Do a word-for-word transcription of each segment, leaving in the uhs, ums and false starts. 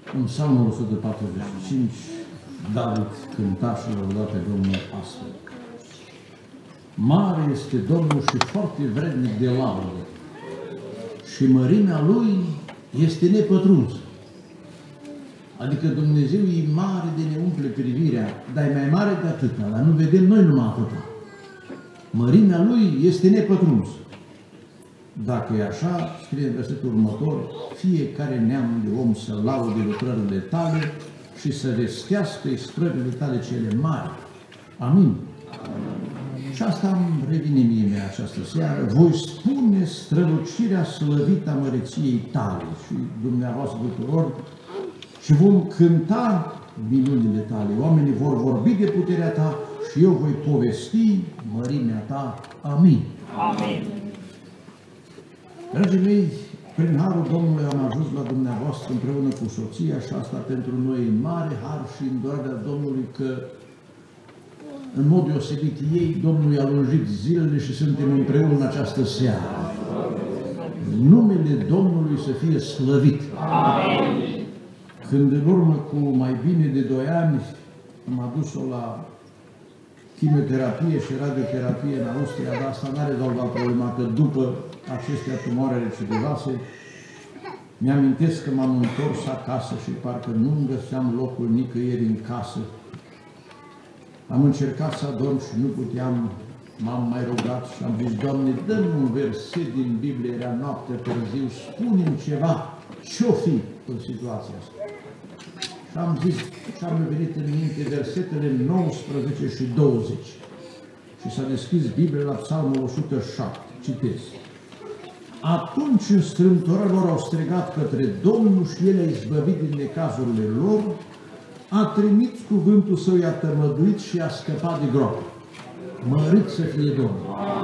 În Psalmul o sută patruzeci și cinci, David cânta și lăuda pe Domnul astfel. Mare este Domnul și foarte vrednic de laudă, și mărimea Lui este nepătrunsă. Adică Dumnezeu e mare de ne umple privirea, dar e mai mare de atâta, dar nu vedem noi numai atâta. Mărimea Lui este nepătrunsă. Dacă e așa, scrie în versetul următor, fiecare neam de om să laude lucrările tale și să vestească isprăvile tale cele mari. Amin. Și asta îmi revine mie mea această seară. Voi spune strălucirea slăvită a măreției tale și dumneavoastră tuturor și vom cânta minunile tale. Oamenii vor vorbi de puterea ta și eu voi povesti mărimea ta. Amin. Amin. Dragii mei, prin harul Domnului am ajuns la dumneavoastră împreună cu soția și asta pentru noi e mare har și îndurarea Domnului că în mod deosebit ei, Domnul i-a lungit zilele și suntem împreună în această seară. Numele Domnului să fie slăvit. Amin. Când în urmă cu mai bine de doi ani am adus-o la chimioterapie și radioterapie în Austria, dar asta n-a rezolvat problema, că după acestea tumoare recidivase, mi-amintesc că m-am întors acasă și parcă nu-mi găseam locul nicăieri în casă. Am încercat să adorm și nu puteam, m-am mai rugat și am zis, Doamne, dă-mi un verset din Biblie, era noapte târziu, spune-mi ceva, ce-o fi în situația asta? Și am zis, și am venit în minte versetele nouăsprezece și douăzeci. Și s-a deschis Biblia la Psalmul o sută șapte. Citesc. Atunci înstrâmtorarea lor au strigat către Domnul și El a izbăvit din necazurile lor, a trimis cuvântul Său, i-a tămăduit și a scăpat de groapă. Mărit să fie Domnul.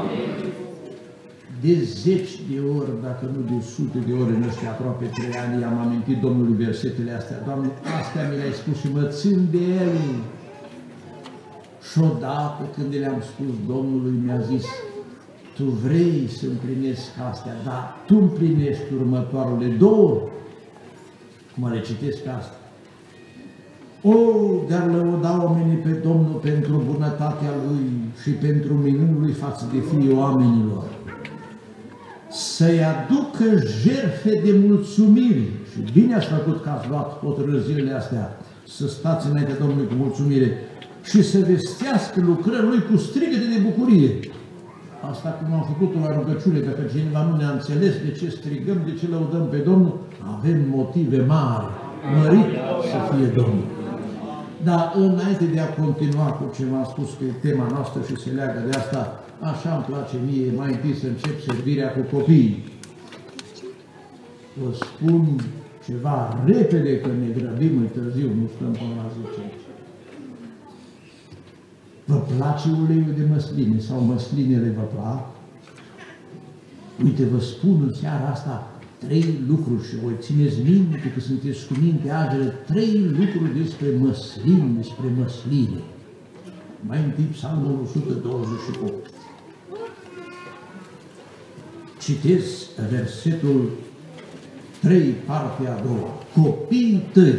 De zeci de ori, dacă nu de sute de ori în ăștia aproape trei ani, i-am amintit Domnului versetele astea. Doamne, astea mi le-ai spus și mă țin de ele. Și odată când le-am spus Domnului, mi-a zis, Tu vrei să împlinesc astea, dar Tu împlinești următoarele două. Mă le citesc astea. O, dar lăuda oamenii pe Domnul pentru bunătatea Lui și pentru minunul Lui față de fiii oamenilor. Să-i aducă jertfe de mulțumire. Și bine ați făcut că ați luat hotărâri zilele astea să stați înaintea Domnului cu mulțumire și să vestească lucrările Lui cu strigăte de bucurie. Asta cum am făcut-o la rugăciune, dacă cineva nu ne-a înțeles de ce strigăm, de ce lăudăm pe Domnul, avem motive mari, mărit să fie Domnul. Dar înainte de a continua cu ce m-am spus că e tema noastră și se leagă de asta, așa îmi place mie mai întâi să încep servirea cu copiii. Vă spun ceva repede, că ne grăbim în târziu, nu stăm până la zece. Vă place uleiul de măsline sau măslinele vă plac? Uite, vă spun în seara asta trei lucruri și voi țineți minte că sunteți cu minte agere, trei lucruri despre măsline, despre măsline. Mai întâi Psalmul o sută douăzeci și opt. Citesc versetul trei, partea a doua. Copiii tăi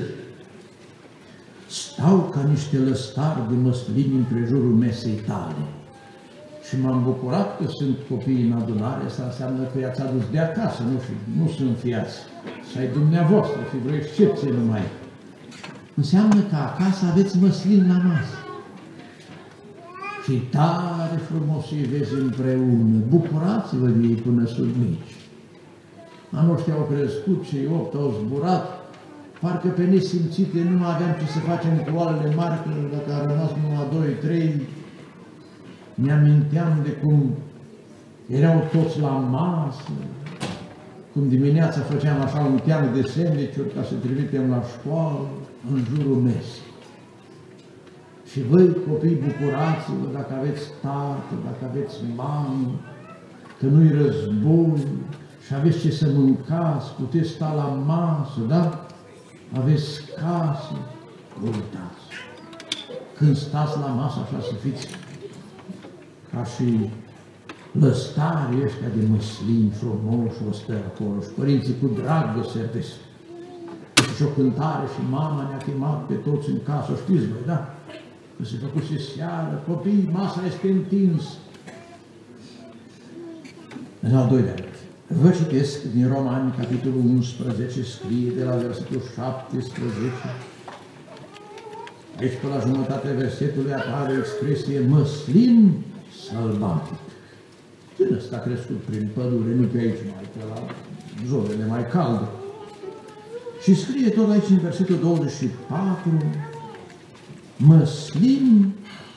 stau ca niște lăstari de măslini împrejurul mesei tale. Și m-am bucurat că sunt copii în adunare, asta înseamnă că i-ați adus de acasă, nu, fi, nu sunt fiați. Și ai dumneavoastră, fi vreo excepție numai. Înseamnă că acasă aveți măslini la masă. Și tare frumos îi vezi împreună. Bucurați-vă de ei până sunt mici. Anul ăștia au crescut, cei opt au zburat. Parcă pe nesimțite nu mai aveam ce să facem cu oalele mari, că dacă a rămas numai doi, trei, mi-aminteam de cum erau toți la masă, cum dimineața făceam așa un teană de sandwich-uri ca să trimitem la școală, în jurul mesei. Și voi, copii, bucurați-vă dacă aveți tată, dacă aveți mamă, că nu-i război și aveți ce să mâncați, puteți sta la masă, da? Aveți casă, vă uitați. Când stați la masă așa să fiți ca și lăstarii ăștia de măslin frumoși, o stă acolo și părinții cu drag vă servesc. și o cântare și mama ne-a chemat pe toți în casă, știți voi, da? Că se făcuse seară, copii, masa este întins. În al doilea rând, vă citesc din Romani, capitolul unsprezece, scrie de la versetul șaptesprezece. Deci, pe la jumătatea versetului apare o expresie măslin sălbatic. Când ăsta a crescut prin pădure, nu pe aici, mai pe la zonele mai calde. Și scrie tot aici în versetul douăzeci și patru, măslin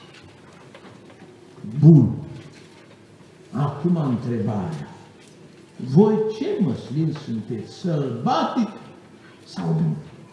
bun. Acum întrebarea, voi ce măslin sunteți, sălbatic sau bun?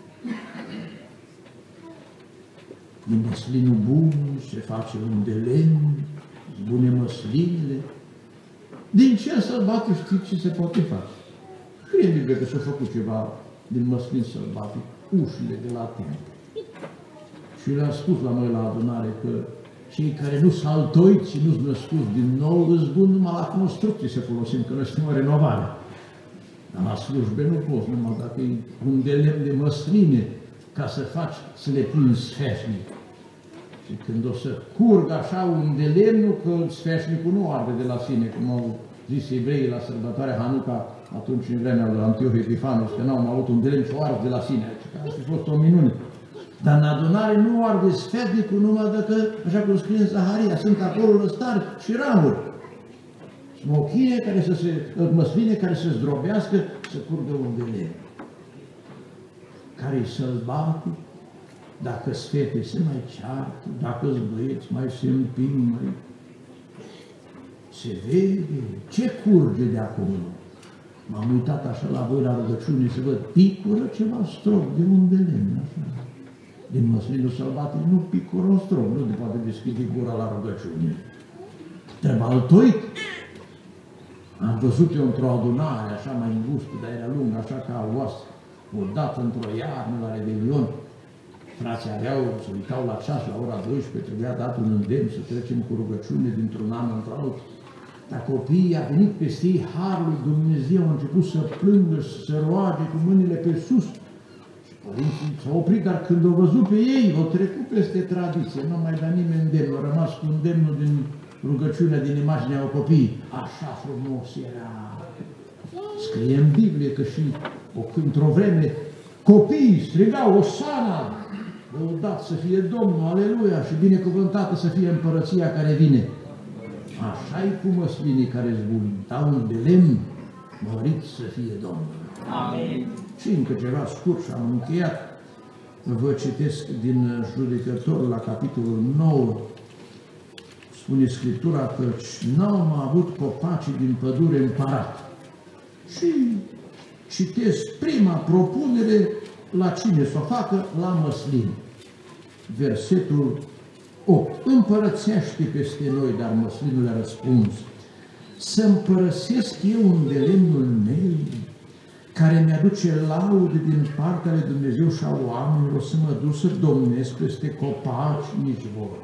Din măslinul bun se face un de lemn, bune măslinile. Din ce sălbatic știți ce se poate face? Scrie în Biblie că s-a făcut ceva din măslin sălbatic, ușile de la templu. Și le-a spus la noi la adunare că cei care nu s-au altoit și nu-s născuți din nou, îți bun numai la construcții să folosim, că noi suntem o renovare. Dar la slujbe nu poți, numai dacă e un de lemn de măsline, ca să faci, să le pui în sfeșnic. Și când o să curgă așa un de lemn, că sfeșnicul nu arde de la sine, cum au zis evreii la sărbătoarea Hanuca, atunci în vremea lui Antioch Epifanus, că n-au mai avut un de lemn și o arde de la sine. Că asta a fost o minune. Dar în adunare nu arde sfeșnicul numai dacă, așa cum scrie în Zaharia, sunt acolo lăstari și ramuri. Smochine care să se, măsline care să zdrobească, să curgă un de lemn. Care-i sălbatic, dacă-s fete se mai ceartă, dacă-s băieți mai se împing, mai... Se vede ce curge de acolo. M-am uitat așa la voi la rugăciune să văd, picură ceva strop de un de lemn, așa. Din măslinul sălbatic nu picură un strop, nu se poate deschide gura la rugăciune. Trebuie altoit. Am văzut eu într-o adunare, așa mai îngustă, dar era lungă, așa ca oasă. Odată într-o iarnă la Revelion, frații aveau, se uitau la ceas la ora douăsprezece, trebuia dat un îndemn să trecem cu rugăciune dintr-un an într-altul. Dar copiii a venit peste ei harul lui Dumnezeu, au început să plângă și să se roage cu mâinile pe sus. Și părinții s-au oprit, dar când au văzut pe ei, au trecut peste tradiție, nu mai dat nimeni îndemn, au rămas cu îndemnul din rugăciunea, din imaginea copiii. Așa frumos era. Scrie în Biblie că și într-o vreme copiii strigau Osana, lăudat să fie Domnul, aleluia, și binecuvântată să fie împărăția care vine. Așa-i cu măslinii care-s buni, dau un de lemn, mărit să fie Domnul. Amin. Și încă ceva scurt și am încheiat. Vă citesc din Judecător la capitolul nouă. Spune Scriptura că n-am avut copacii din pădure împărat. Și citesc prima propunere la cine să o facă, la măslin. Versetul opt. Împărățește peste noi, dar măslinul a răspuns. Să împărăsesc eu un de lemnul meu, care mi-aduce laude din partea lui Dumnezeu și a oamenilor, să mă duc să domnesc peste copaci, nici vor.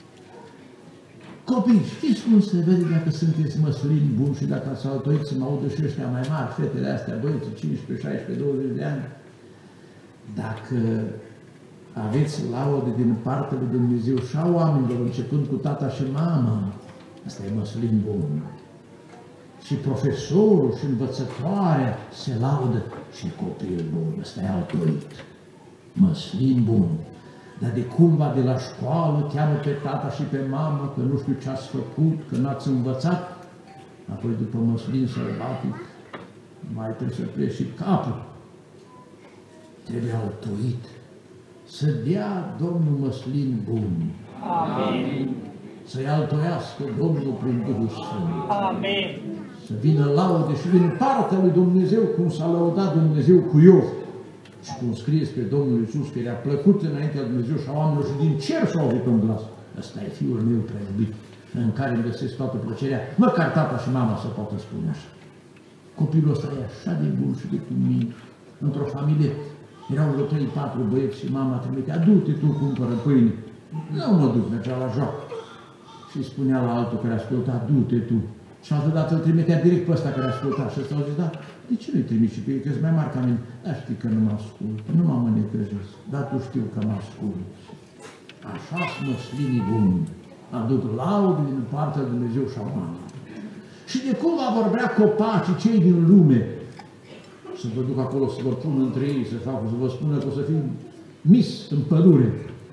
Copii, știți cum se vede dacă sunteți măslini buni și dacă ați altoit să mă audă și ăștia mai mari, fetele astea, băieții, cincisprezece, șaisprezece, douăzeci de ani? Dacă aveți laude din partea lui Dumnezeu și a oamenilor, începând cu tata și mama, asta e măslin bun. Și profesorul și învățătoarea se laudă și copil bun, ăsta e altoit. Măslin bun. Dar de cumva de la școală cheamă pe tata și pe mamă că nu știu ce ați făcut, că n-ați învățat, apoi după măslin sălbatic mai trebuie să pleci și capul. Trebuie altoit. Să dea Domnul măslin bun. Amin. Să-i altoiască Domnul prin Duhul Sfânt. Amin. Să vină laude și din partea lui Dumnezeu, cum s-a lăudat Dumnezeu cu Iov. Și cum scrie spre Domnul Iisus, că i-a plăcut înaintea Dumnezeu și a oamenilor și din cer s-a auzit un glas. Ăsta e Fiul meu prea iubit, în care îmi găsesc toată plăcerea, măcar tata și mama să poată spune așa. Copilul ăsta e așa de bun și de cumint. Într-o familie erau vreo trei, patru băieți și mama trimitea, du-te tu, cumpără pâine. Nu mă duc, mergea la joacă. Și spunea la altul care asculta, du-te tu. Și altă dată îl trimitea direct pe ăsta care asculta. Și ăsta au zis, da, De ce nu-i trimiți și pe ei, că-s mai mari ca mine? Dar știi că nu mă ascult, nu mă mânecăjesc, dar tu știu că mă ascult. Așa-s măslinii buni, aduc laude din partea lui Dumnezeu și a oamenilor. Și de cum va vorbea copacii cei din lume, să vă duc acolo, să vă pun între ei, să fac, să vă spună că o să fii mis în pădure.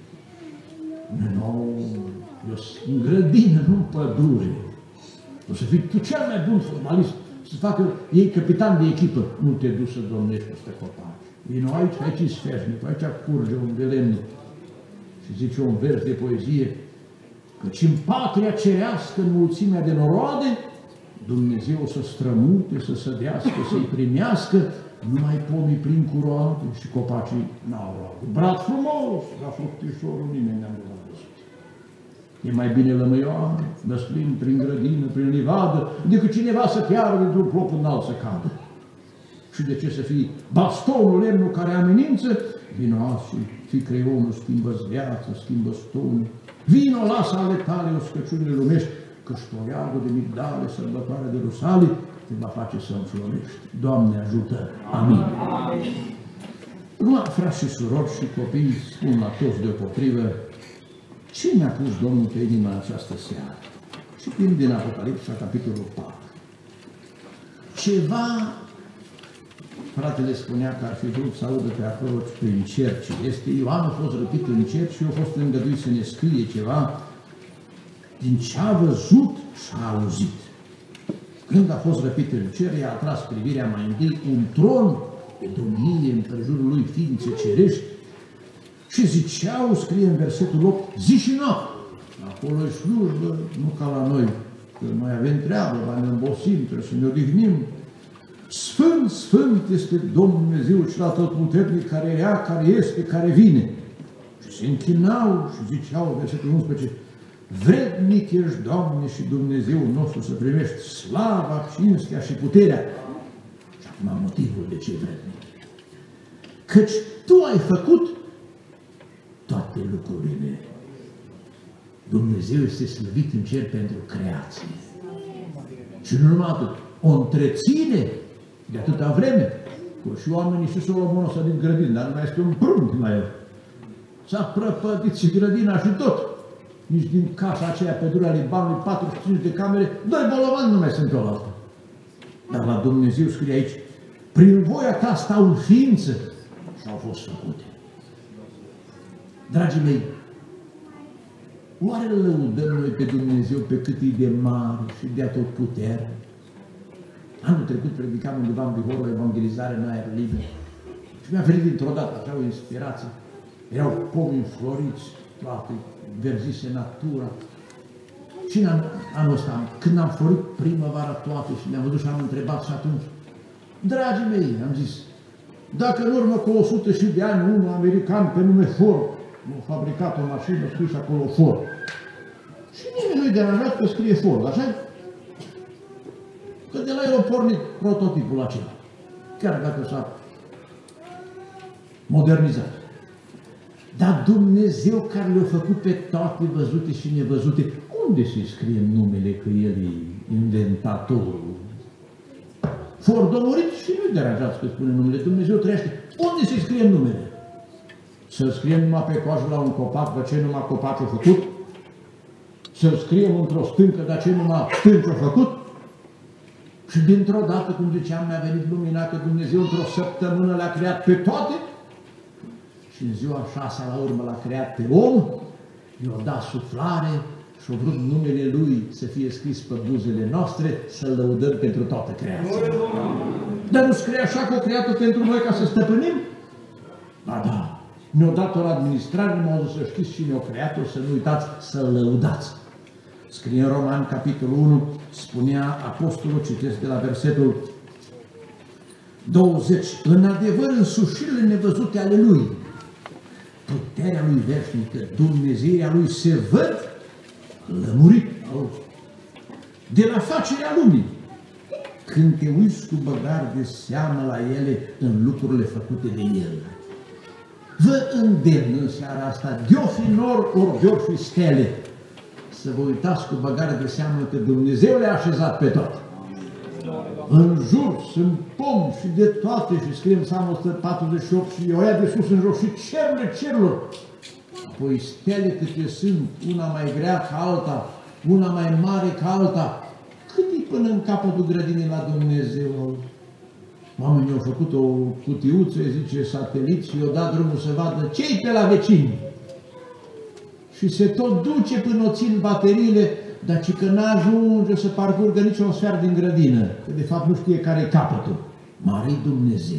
Nu, eu sunt în grădină, nu în pădure. O să fii tu cel mai bun fotbalist, să facă ei capitan de echipă. Nu te duci să domnești peste copaci. Vino aici, aici e sfeșnic, aici curge un de lemn. Și zice un vers de poezie, căci în patria cerească, în mulțimea de noroade, Dumnezeu o să strămute, să sădească, să-i primească, numai pomii plin cu roade și copacii n-au roade. Brat frumos, dar fructișorul nimeni n-a văzut. E mai bine lămâioară, năslind prin grădină, prin livadă, decât cineva să piară dintr-un plop înalt să cadă. Și de ce să fii bastonul, lemnul care amenință? Vino azi și fii creionul, schimbă-ți viața, schimbă-ți tonul. Vino, lasă ale tale oscăciunile lumești, că-și toiagul de migdale, sărbătoare de rusale, te va face să înflorești. Doamne ajută! Amin! Acum, frați și surori și copii, spun la toți deopotrivă, ce mi-a pus Domnul pe inima în această seară? Și timp din Apocalipsa, capitolul patru. Ceva, fratele spunea că ar fi vrut să audă pe acolo prin cer ce este. Ioan a fost răpit în cer și a fost îngăduit să ne scrie ceva din ce a văzut și a auzit. Când a fost răpit în cer, i-a atras privirea mai întâi un tron de domnie împrejurul lui ființe cerești și ziceau, scrie în versetul opt, zi și noapte. Acolo e slujbă, nu ca la noi, că noi avem treabă, mai ne îmbosim, trebuie să ne odihnim. Sfânt, Sfânt este Domnul Dumnezeu și la Totputernic, care era, care este, care vine. Și se închinau și ziceau, versetul unsprezece, vrednic ești, Doamne și Dumnezeu nostru, să primești slava, cinstea și puterea. Și acum motivul de ce vrednic. Căci Tu ai făcut toate lucrurile. Dumnezeu este slăvit în cer pentru creație. Și nu numai atât, o întreține de atâta vreme. Că și oamenii și Solomon o să din grădină, dar nu mai este un prunc la el. S-a prăpădit și grădina și tot. Nici din casa aceea pe durea Libanului, patruzeci și cinci de camere, doi bolovani nu mai sunt pe o altă. Dar la Dumnezeu scrie aici, prin voia ta stau în ființă și au fost făcute. Dragii mei, oare lăudăm noi pe Dumnezeu pe cât e de mare și de atot putere? Anul trecut predicam undeva în Bihor la evangelizare în aer liber și mi-a venit dintr-o dată așa o inspirație. Erau pomi înfloriți, toate, verzise natura. Și în anul ăsta, când am florit primăvara toate și ne-am văzut și am întrebat și atunci, dragii mei, am zis, dacă în urmă cu o sută și de ani unul american pe nume Ford a fabricat o mașină, scris acolo Ford. Și nimeni nu-i deranjat că scrie Ford, așa? Că de la el a pornit prototipul acela, chiar dacă s-a modernizat. Dar Dumnezeu care le-a făcut pe toate văzute și nevăzute, unde se scrie numele că El e inventatorul? Ford a murit și nu-i deranjați că spune numele. Dumnezeu trăiește. Unde se scrie numele? Să-l scriem numai pe coajă la un copac, dar ce numai copac a făcut? Să-l scriem într-o stâncă, dar ce numai stâncă a făcut? Și dintr-o dată, cum ziceam, mi-a venit lumina că Dumnezeu într-o săptămână le-a creat pe toate și în ziua șasea la urmă l-a creat pe om, i-a dat suflare și a vrut numele Lui să fie scris pe buzele noastre, să-L lăudăm pentru toată creația. Dar nu scrie așa că a creat-o pentru noi ca să stăpânim? Ba da, ne-a dat-o la administrare, m-au zis să știți și ne-a creat-o, să nu uitați să-L lăudați. Scrie în Roman, capitolul unu, spunea apostolul, citesc de la versetul douăzeci, în adevăr însușirile nevăzute ale Lui, puterea Lui veșnică, Dumnezeirea Lui se văd lămurit de la facerea lumii. Când te uiți cu băgare de seamă la ele în lucrurile făcute de El. Vă îndemn în seara asta, de-o fi nor, ori de-o fi stele, să vă uitați cu băgare de seamă că Dumnezeu le-a așezat pe toate. În jur sunt pomi și de toate și scriem Psalmul o sută patruzeci și opt și o ia de sus în jos și cerurile cerurilor. Apoi stele câte sunt, una mai grea ca alta, una mai mare ca alta. Cât e până în capătul grădinii la Dumnezeu? Oamenii au făcut o cutiuță, zice satelit, și i-au dat drumul să vadă ce-i pe la vecini. Și se tot duce până o țin bateriile, dar ci că n-ajunge să parcurgă nici un sfert din grădină, că de fapt nu știe care-i capătul. Mare-i Dumnezeu.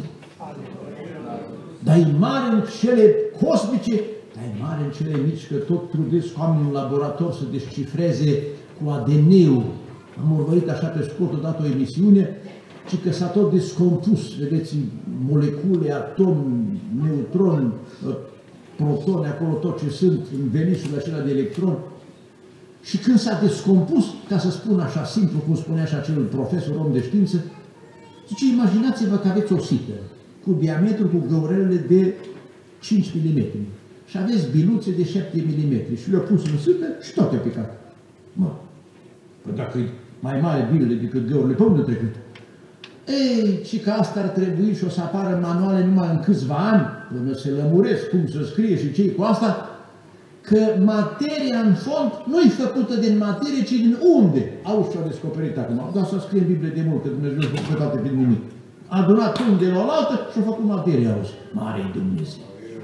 Dar e mare în cele cosmice, dar e mare în cele mici, că tot trudesc oamenii în laborator să descifreze cu A D N-ul. Am urmărit așa pe scurt odată o emisiune, și că s-a tot descompus, vedeți, molecule, atomi, neutroni, protoni, acolo tot ce sunt, în venișul acela de electron. Și când s-a descompus, ca să spun așa simplu, cum spunea și acel profesor om de știință, zice, imaginați-vă că aveți o sită cu diametru, cu găurelele de cinci milimetri și aveți biluțe de șapte milimetri și le-au pus în sită și toate au picat. Mă, păi dacă e mai mare bilele decât găurile, pe unde trecut? Ei, și că asta ar trebui și o să apară în manuale numai în câțiva ani, până se lămuresc cum să scrie și ce cu asta, că materia în fond nu e făcută din materie, ci din unde? Auzi ce-au descoperit acum. Dar să scrie în Biblie de mult, că Dumnezeu a făcut toate din nimic. A adunat unde la oaltă și a făcut materia, auzi. Mare-i Dumnezeu.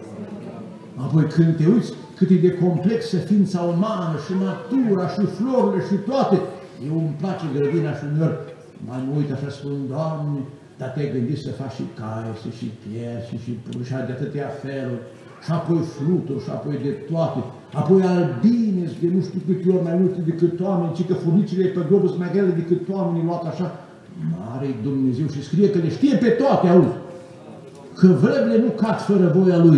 Apoi când te uiți cât e de complexă ființa umană și natura și florile și toate, eu îmi place grădina și uneori mai mă uit așa, spun, Doamne, dar te-ai gândit să faci și caiese, și piersi, și și de atâtea feluri, și apoi fluturi, și apoi de toate, apoi albine, de nu știu câte ori mai multe decât oameni, ci că furnicile pe glob sunt mai grele decât oamenii luat așa. Mare-i Dumnezeu și scrie că le știe pe toate, auzi, că vrăbile nu cad fără voia Lui.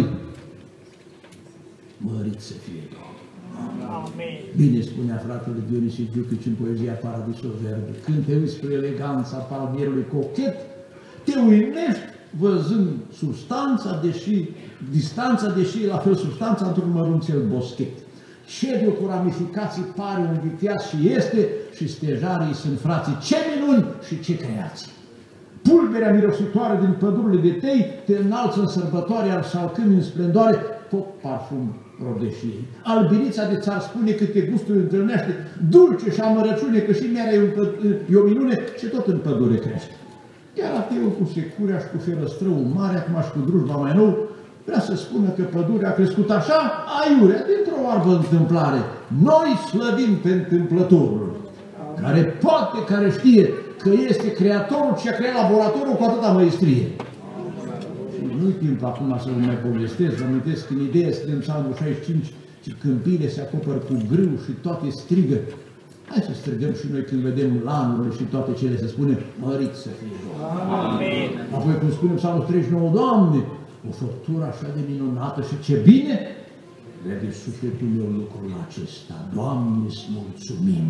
Mărit să fie, Doamne. Amen. Bine spunea fratele Dionisie Giuchici în poezia Paradisul Verde. Când te uiți spre eleganța palmierului cochet, te uimești văzând substanța, deși, distanța, deși e la fel substanța într-un mărunțel boschet. Șediul cu ramificații pare un viteaz și este, și stejarii sunt frații. Ce minuni și ce creații! Pulberea mirositoare din pădurile de tei te înalță în sărbătoare, iar salcând în splendoare, tot parfum rodeșiei. Albinița de ți-ar spune câte gusturi întâlnește, dulce și amărăciune, că și mearea e, e o minune și tot în pădure crește. Iar ateul cu securea și cu ferăstrăul mare, acum și cu drujba mai nou, vrea să spună că pădurea a crescut așa, aiurea, dintr-o oarbă întâmplare. Noi slăvim pe întâmplătorul, care poate, care știe că este creatorul și a creat laboratorul cu atâta măestrie. Nu-i timp acum să vă mai povestesc, vă amintesc în ideea, suntem Psalmul șaizeci și cinci, și câmpiile se acoperă cu grâu și toate strigă. Hai să strigăm și noi când vedem lanurile și toate cele, să spunem, mărit să fie Doamne. Apoi când spunem Psalmul treizeci și nouă, Doamne, o făptură așa de minunată și ce bine, vede sufletul meu lucrul acesta. Doamne, îți mulțumim.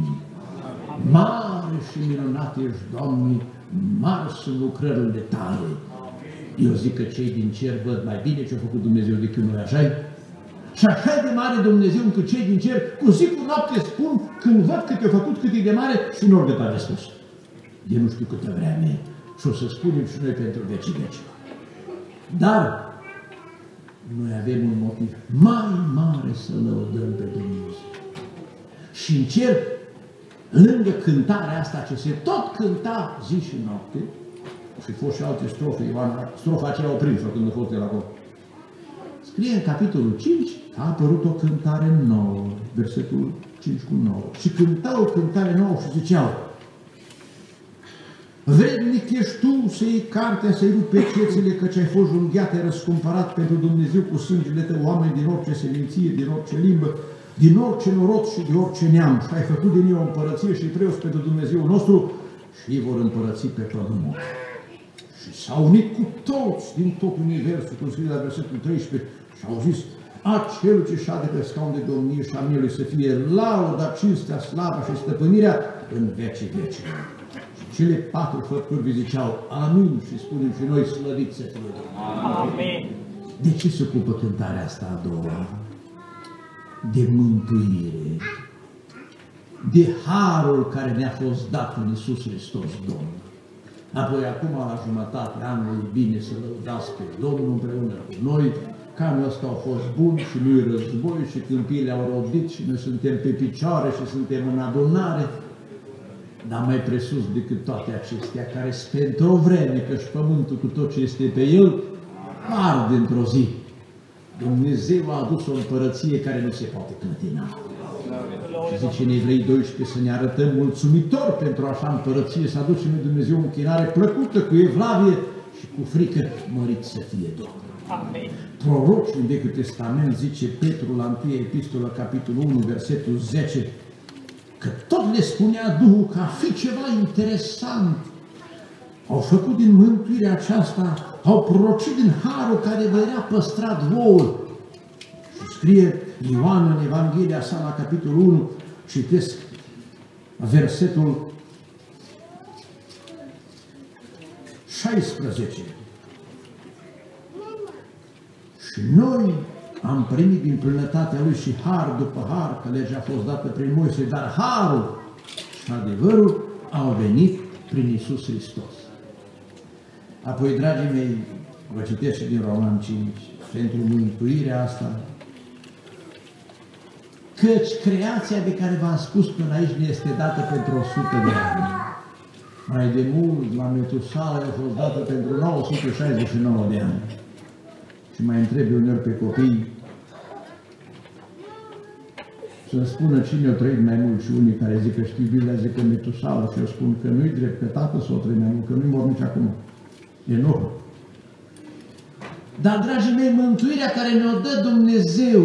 Mare și minunat ești, Doamne, mari sunt lucrările Tale. Eu zic că cei din cer văd mai bine ce a făcut Dumnezeu decât noi, așa-i? Și așa de mare Dumnezeu încât cei din cer cu zi cu noapte spun când văd cât a făcut, cât e de mare și nu ori de tare spus. De nu știu câtă vreme și o să spunem și noi pentru vecii veci. Dar noi avem un motiv mai mare să lăudăm pe Dumnezeu. Și în cer, lângă cântarea asta ce se tot cânta zi și noapte, și fost și alte strofe, Ioan, strofa aceea oprit-o când a fost de la acolo. Scrie în capitolul cinci că a apărut o cântare nouă, versetul cinci cu nouă. Și cântau o cântare nouă și ziceau: vrednic ești tu să iei cartea, să-i rupi pe cețile, căci ai fost junghiat, ai răscumpărat pentru Dumnezeu cu sângele tău oameni din orice seminție, din orice limbă, din orice norod și de orice neam. Și ai făcut din ei o împărăție și preoți pentru Dumnezeu nostru și ei vor împărăți pe pământ. Și s-au unit cu toți din tot universul, cum scrie la versetul treisprezece, și au zis: acelul ce șade pe scaun de domnie și a mielui să fie lauda, cinstea, slava și stăpânirea în vecii vecii. Și cele patru făpturi ziceau amin și spunem și noi slăviți să fie Domnul. Amin. De ce se ocupă cântarea asta a doua? De mântuire, de harul care ne-a fost dat în Iisus Hristos Domnul. Apoi acum, la jumătatea anului, e bine să lăudați pe Domnul împreună cu noi, că anul ăsta au fost bun și nu-i război și câmpiile au rodit și noi suntem pe picioare și suntem în adunare. Dar mai presus decât toate acestea, care sunt pentru o vreme, că și pământul cu tot ce este pe el, arde într-o zi. Dumnezeu a adus o împărăție care nu se poate clătina. Și zice în Evrei doisprezece să ne arătăm mulțumitori pentru așa împărăție, să aducem lui Dumnezeu o închinare plăcută, cu evlavie și cu frică, mărit să fie Domnul. Amin. Prorocul în Vechiul Testament, zice Petru la întâia epistolă, capitolul unu, versetul zece, că tot le spunea Duhul că a fi ceva interesant. Au făcut din mântuirea aceasta, au prorocit din harul care vă era păstrat vouă. Și scrie Ioan în Evanghelia sa la capitolul unu, citesc versetul șaisprezece. Și noi am primit din plinătatea Lui și har după har, că legea a fost dată prin Moise, dar harul și adevărul au venit prin Iisus Hristos. Apoi, dragii mei, vă citesc și din Roman cinci, pentru mântuirea asta, căci creația de care v-am spus până aici ne este dată pentru o sută de ani. Mai de mult, la Metusala a fost dată pentru nouă sute șaizeci și nouă de ani. Și mai întreb uneori pe copii să-mi spună cine o trăit mai mult și unii care zic că știu Biblia, zic că Metusala și eu spun că nu-i drept, că tatăl s-o trăit mai mult, că nu-i mor nici acum. E nou. Dar, dragii mei, mântuirea care ne-o dă Dumnezeu,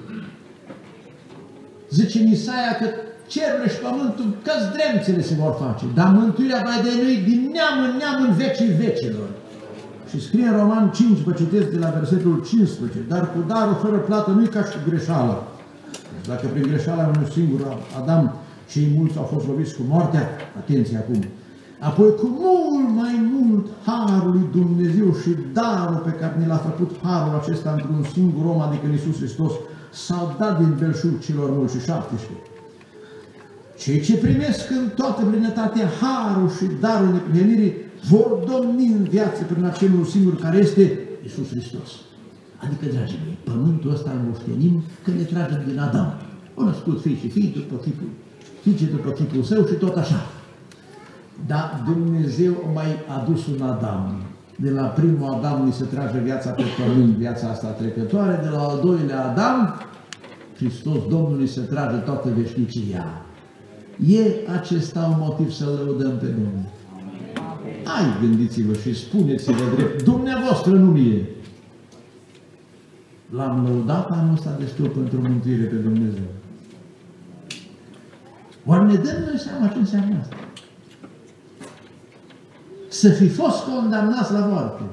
zice în Isaia că cerurile și pământul, că-ți dremțele se vor face, dar mântuirea va de noi din neam în neam în vecii vecilor. Și scrie în Roman cinci, vă citesc de la versetul cincisprezece, dar cu darul fără plată nu-i ca și greșeala. Deci dacă prin greșeala unui singur Adam cei mulți au fost loviți cu moartea, atenție acum, apoi cu mult mai mult harul lui Dumnezeu și darul pe care ne l-a făcut harul acesta într-un singur om, adică în Iisus Hristos, s-au dat din belșug celor mulți și șaptesprezece. Cei ce primesc în toată plinătatea harul și darul neprihănirii vor domni în viață prin acelul singur care este Iisus Hristos. Adică, dragii mei, pământul ăsta îl moștenim că ne tragem din Adam. Au născut fii și fii după chipul, fiice după chipul său și tot așa. Dar Dumnezeu a mai adus un Adam. De la primul Adam ni se trage viața pe pământ, viața asta trecătoare, de la al doilea Adam, Hristos Domnului se trage toată veșnicia. E acesta un motiv să-L lăudăm pe Domnul. Hai, gândiți-vă și spuneți-vă drept, dumneavoastră nu mie. L-am lăudat anul ăsta destul pentru mântuire pe Dumnezeu. Oare ne dăm noi seama ce înseamnă asta? Să fi fost condamnați la moarte.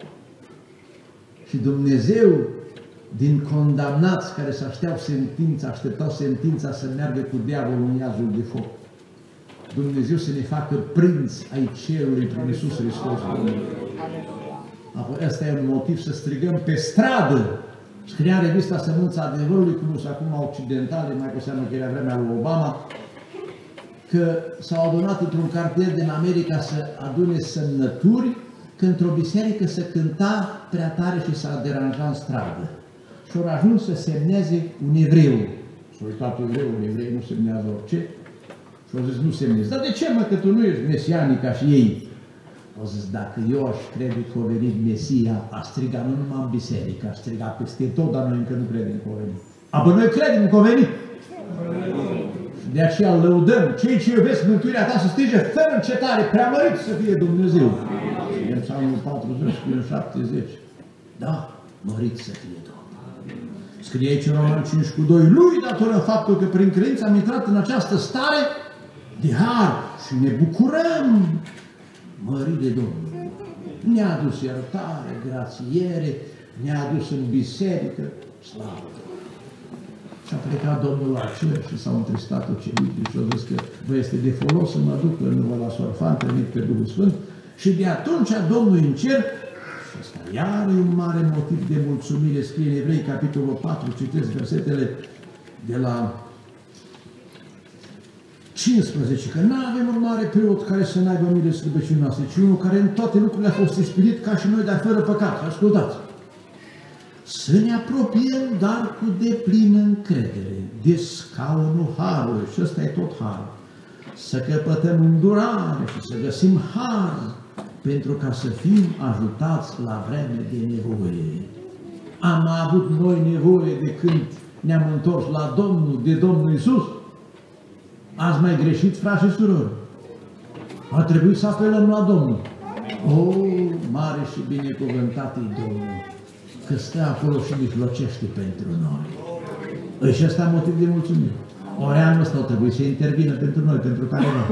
Și Dumnezeu, din condamnați care să așteau sentința, așteptau sentința să meargă cu diavolul în iazul de foc. Dumnezeu să ne facă prinți ai cerului prin Iisus Hristos. Apoi ăsta e un motiv să strigăm pe stradă. Scria în revista Sămânța Adevărului, cum sunt acum occidentale, mai cu seamă că era vremea lui Obama, că s-au adunat într-un cartier din America să adune semnături, că într-o biserică se cânta prea tare și s-a deranjat în stradă. Și au ajuns să semneze un evreu. S-a uitat un evreu, un evreu nu semnează orice. Și au zis, nu semnezi. Dar de ce, mă, că tu nu ești mesianic ca și ei? Au zis, dacă eu aș crede că a venit Mesia, a strigat nu numai în biserică, a strigat peste tot, dar noi încă nu credem că a venit. Apă noi credem că a venit. De aceea îl lăudăm. Cei ce iubesc mântuirea ta să strige fără încetare, preamărit să fie Dumnezeu. Și în Psalmul patruzeci, până șaptezeci. Da, mărit să fie Domnul. Scrie aici în Roman cinci cu doi. Lui datoră faptul că prin credință am intrat în această stare de har și ne bucurăm. Mărit de Domnul. Ne-a adus iertare, grațiere, ne-a adus în biserică, slavă. Și a plecat Domnul la cer și s-au întristat ucenicii și au zis că vă este de folos să mă duc, că nu vă las orfan, trimit pe Duhul Sfânt. Și de atunci Domnul în cer, și ăsta iar e un mare motiv de mulțumire, scrie în Evrei, capitolul patru, citesc versetele de la cincisprezece, că nu avem un mare preot care să n-aibă milă de slăbăciunea noastră, ci unul care în toate lucrurile a fost ispitit ca și noi, dar fără păcat. Ascultați! Să ne apropiem, dar cu deplină încredere, de scaunul Harului, și ăsta e tot har. Să căpătăm îndurare și să găsim har, pentru ca să fim ajutați la vreme de nevoie. Am avut noi nevoie de când ne-am întors la Domnul, de Domnul Iisus? Ați mai greșit, frați și surori? A trebuit să apelăm la Domnul. O, mare și binecuvântat e Domnul, că stă acolo și mijlocește pentru noi. Și ăsta motiv de mulțumire. Ori anul ăsta o trebuie să intervină pentru noi, pentru careva.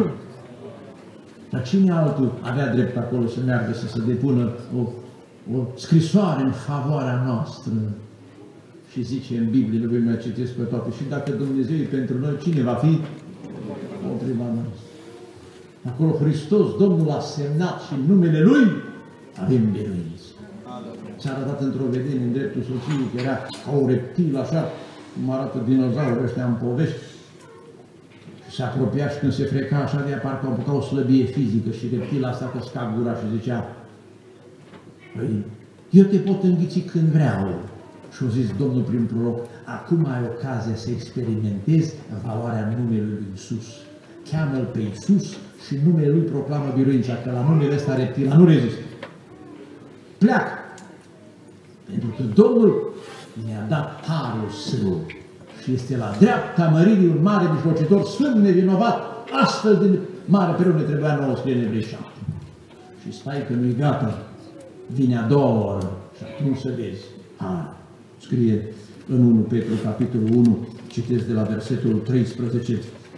Dar cine altul avea drept acolo să meargă să se depună o, o scrisoare în favoarea noastră? Și zice în Biblie, nu voi mai citesc pe toate, și dacă Dumnezeu e pentru noi, cine va fi? Împotriva noastră. Acolo Hristos, Domnul a semnat și în numele Lui avem biruință. S-a arătat într-o vedenie în dreptul soției, că era ca o reptilă, așa, cum arată dinozaurii ăștia în povești. Și se apropia și când se freca așa de ea, parcă apuca o slăbie fizică și reptila asta căsca gura și zicea: păi, eu te pot înghiți când vreau. Și-a zis Domnul prin proroc: acum ai ocazia să experimentezi valoarea numelui lui Iisus. Cheamă-L pe Iisus și numele Lui proclamă biruința, că la numele ăsta reptila nu rezistă. Pleacă! Pentru că Domnul ne-a dat harul său și este la dreapta măririi un mare mijlocitor, sfânt, nevinovat, astfel de mare preot ne trebuia nouă scrie în Evrei șapte. Și stai că nu-i gata, vine a doua oră și atunci să vezi. Har. Scrie în unu Petru, capitolul unu, citesc de la versetul treisprezece.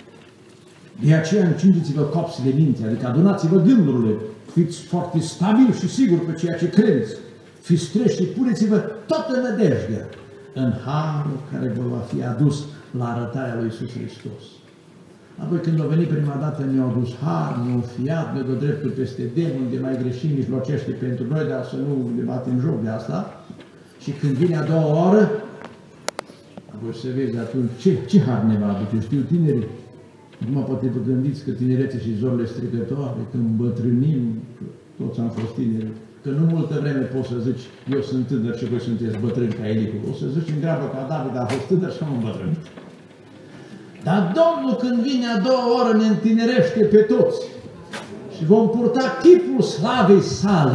De aceea încingeți-vă copsile minții, adică adunați-vă gândurile, fiți foarte stabili și siguri pe ceea ce credeți, fiți treji și puneți-vă toată nădejdea în harul care vă va fi adus la arătarea lui Iisus Hristos. Apoi când a venit prima dată, ne-au adus har, ne-au fiat, ne-au dat dreptul peste demon, de mai greșim, mijlocește pentru noi, dar să nu ne batem joc de asta. Și când vine a doua oră, apoi să vezi atunci ce, ce har ne va aduce. Știu tinerii, acum poate vă gândiți că tinerețe și zorile strigătoare, când îmbătrânim, că toți am fost tineri, că nu multă vreme poți să zici, eu sunt tânăr și voi sunteți bătrâni ca Elicu. O să zici în grabă ca David, a fost tânăr și am îmbătrânit. Dar Domnul când vine a doua oră ne întinerește pe toți și vom purta chipul slavei sale.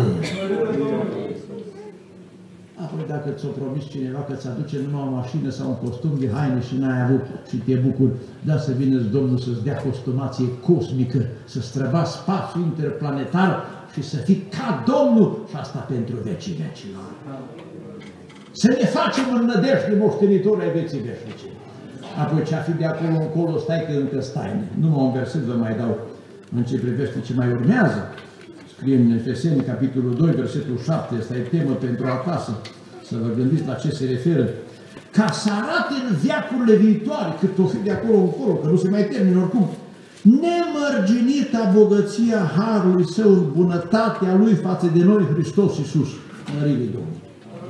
Apoi dacă ți-o promis cineva că ți aduce numai o mașină sau un costum de haine și n-ai avut și te bucuri, da să vină Domnul să-ți dea costumație cosmică, să străba spațiu interplanetar și să fii ca Domnul, și asta pentru vecii vecilor. Să ne facem în nădejde moștenitori ai vieții veșnice. Apoi ce-a fi de acolo încolo, stai că încă stai. Numai un verset vă mai dau în ce privește ce mai urmează. Scrie în Efeseni, capitolul doi, versetul șapte, asta e temă pentru acasă, să vă gândiți la ce se referă. Ca să arate în veacurile viitoare, cât o fi de acolo încolo, că nu se mai termină oricum, nemărginita bogăția harului său în bunătatea lui față de noi, Hristos Iisus, mărire Domnului.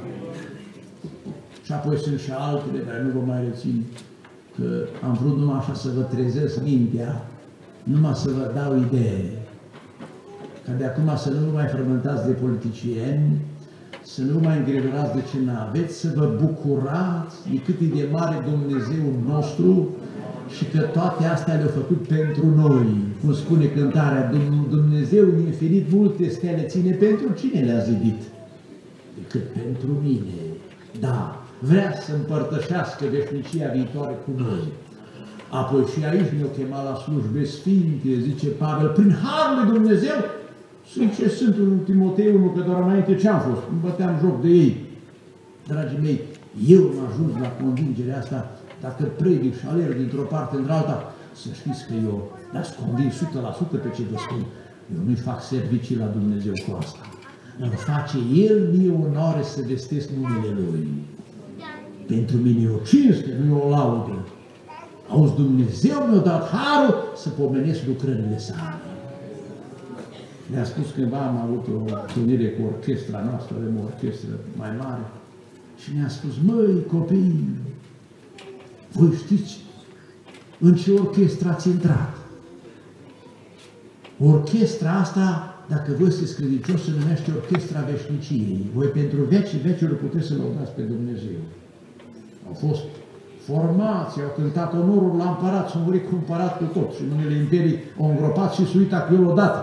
Și apoi sunt și altele, care nu vă mai rețin, că am vrut numai așa să vă trezesc mintea, numai să vă dau idee. Ca de acum să nu vă mai frământați de politicieni, să nu mai îngredorați de ce n-aveți, să vă bucurați de cât e de mare Dumnezeul nostru și că toate astea le-au făcut pentru noi. Cum spune cântarea, Dumnezeu infinit multe stele ține, pentru cine le-a zidit? Decât pentru mine. Da, vrea să împărtășească veșnicia viitoare cu noi. Apoi și aici ne-o chema la slujbe sfinte, zice Pavel, prin harul lui Dumnezeu, sunt ce sunt în Timotei unu, că doar înainte ce-am fost, îmi băteam joc de ei. Dragii mei, eu am ajuns la convingerea asta, dacă predic și alerg dintr-o parte într-alta, să știți că eu dați convins o sută la sută pe ce vă spun. Eu nu-i fac servicii la Dumnezeu cu asta. Îmi face El mie onoare să vestesc numele Lui. Pentru mine e o cinste, nu e o laudă. Auzi, Dumnezeu mi-a dat harul să pomenesc lucrările sale. Ne-a spus cândva, am avut o întâlnire cu orchestra noastră, avem o orchestră mai mare, și ne-a spus, măi, copii, voi știți în ce orchestră ați intrat? Orchestra asta, dacă vă sunteți credincioși, se numește Orchestra Veșniciei. Voi pentru vecii vecilor puteți să lăudați pe Dumnezeu. Au fost formații, au cântat onorul la împărat, s-au murit cu împărat cu tot și în unele imperii au îngropat și suita cu el odată.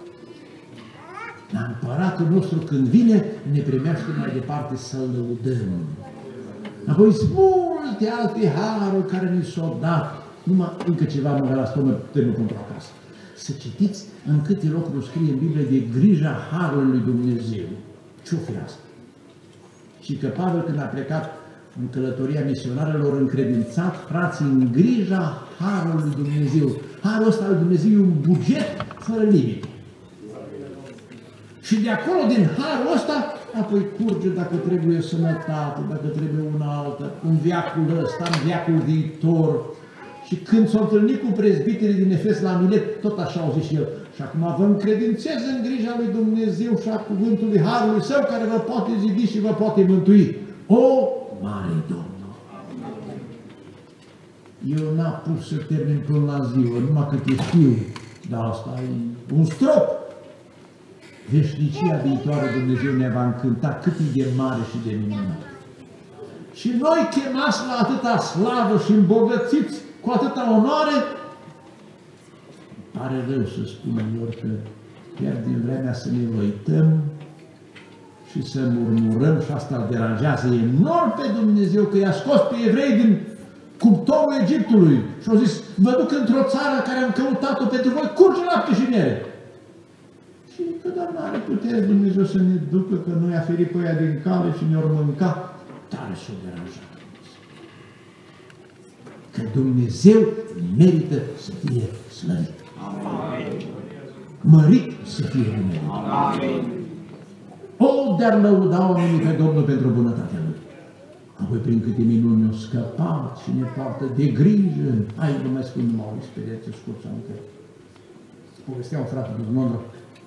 Dar împăratul nostru când vine, ne primește mai departe să-L lăudăm. Apoi sunt multe alte haruri care ni s-au dat. Numai încă ceva mă la stomac, termin pentru acasă. Să citiți în câte locuri scrie în Biblie de grija harului lui Dumnezeu. Ce-o fi asta? Și că Pavel, când a plecat în călătoria misionarilor, încredințat frații în grija harului lui Dumnezeu. Harul ăsta lui Dumnezeu e un buget fără limite. Și de acolo, din harul ăsta, apoi curge dacă trebuie sănătate, dacă trebuie una altă, în viacul ăsta, în viacul viitor. Și când s-au întâlnit cu prezbiterii din Efes la Milet, tot așa au zis și el. Și acum vă încredințez în grija lui Dumnezeu și a cuvântului harului său, care vă poate zidi și vă poate mântui. O, mare Domnul! Eu n-am pus să termin până la ziua, numai că te știu, dar asta e un strop. Veșnicia viitoare Dumnezeu ne va încânta cât e de mare și de minunat. Și noi chemați la atâta slavă și îmbogățiți cu atâta onoare, pare rău să spunem lor că pierdem vremea să ne uităm și să murmurăm și asta îl deranjează enorm pe Dumnezeu că i-a scos pe evrei din cuptorul Egiptului și au zis, vă duc într-o țară care am căutat-o pentru voi, curge lapte și miere. Și că dar n-are putere Dumnezeu să ne ducă, că noi a ferit pe ea din cale și ne-or mânca, tare s-o deranjat. Că Dumnezeu merită să fie slăvit. Amin. Mărit să fie numele. Amin. O, dar lăuda oamenii pe Domnul pentru bunătatea Lui. Apoi prin câte minuni ne-au scăpat și ne poartă de grijă. Hai, nu mai spun numai o experiență scurtă, încă. Povestea un frate din Londra.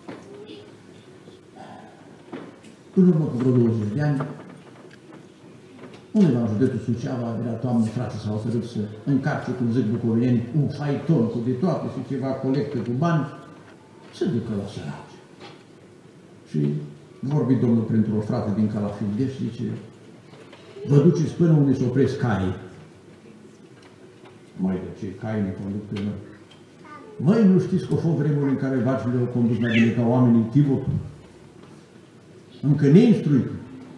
În urmă cu vreo douăzeci de ani, undeva în județul Suceava, de la toamnă, frate, s-au hotărât să încarce, cum zic bucovinenii, un faiton cu de toate și ceva colectă cu bani, să ducă la săraci. Și vorbi Domnul printr-o frate din Calafindeș, zice, vă duceți până unde se opresc caii. Măi, de ce caii ne conduc pe noi? Măi, nu știți că au fost vremuri în care vacile au condus mai bine ca oamenii chivotul? Încă neinstruit.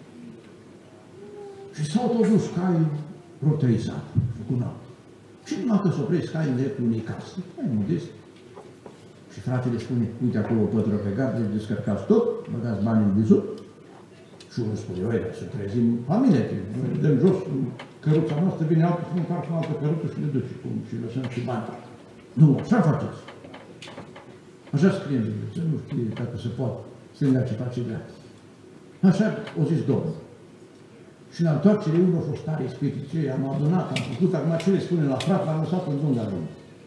Și s-au tot dus caii roteizate, cu noapte. Și numai că s-o opresc caii în dreptul unei case, mai modest. Și fratele spune, uite acolo o pătură pe gardă, descărcați tot, băgați banii în vizut. Și unul spune, oi, să trezim familia, noi dăm jos căruța noastră, vine altul și încarcă în altă căruță și le duce cum, și lăsăm și bani. Nu, așa faceți. Așa scrie în Biblie, să nu știe dacă se poate, stânga ce face dreapta. Așa o zis Domnul. Și la întoarcere unul a fost tare spiritual, am adunat, am făcut, acum ce le spune la frate, l-am lăsat în dunga lui.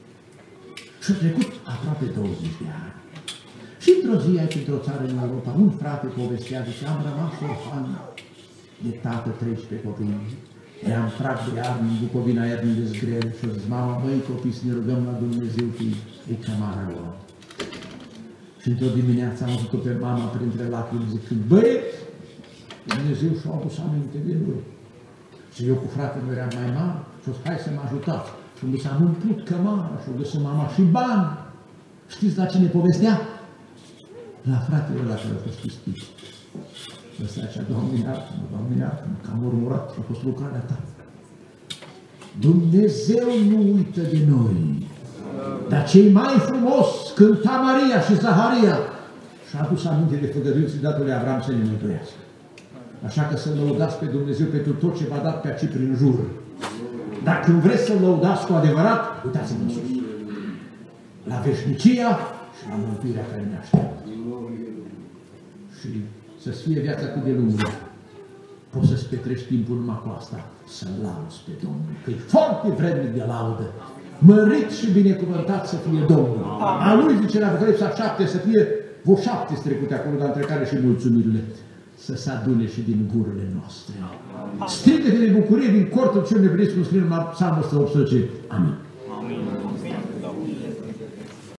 Și a trecut aproape douăzeci de ani. Și într-o zi aici, într-o țară în Europa, un frate povestea, zice, am rămas orfan de tată, treisprezece copii. Eram prag de iarnă, în Bucovina iarnă de zgrel și a zis, mama, băi copii, să ne rugăm la Dumnezeu că e cămara lor. Și într-o dimineață am văzut-o pe mama printre lacrimi, zicând, băi, Dumnezeu și-a adus aminte de lui. Și eu cu fratele eram mai mare și o zis, hai să mă ajutați. Și mi s-am umplut cămara și o găsit mama și bani. Știți la cine povestea? La fratele ăla care a fost ispit. Ăsta zicea, Doamne iartă-mă, Doamne iartă-mă, că am murmurat și a fost lucrarea ta. Dumnezeu nu uită de noi. Dar cei mai frumos cânta Maria și Zaharia și-a adus aminte de făgăduinții datului Avram să ne mântuiască. Așa că să lăudați pe Dumnezeu pentru tot ce v-a dat pe aici prin jur. Dar când vreți să lăudați cu adevărat, uitați-vă în sus. La veșnicia și la mântuirea care ne așteaptă. Și să-ți fie viața cât de lungă. Poți să-ți petrești timpul numai cu asta, să lauzi pe Domnul. Că e foarte vrednic de laudă. Mărit și binecuvântat să fie Domnul. A lui, zice la Apocalipsa șapte, să fie vreo șapte strecute acolo, dar între care și mulțumirile. Să se adune și din gurile noastre. Strigă-te de bucurie din cortul cel nebunesc, cum scrie în Psalmul ăsta optsprezece. Amin.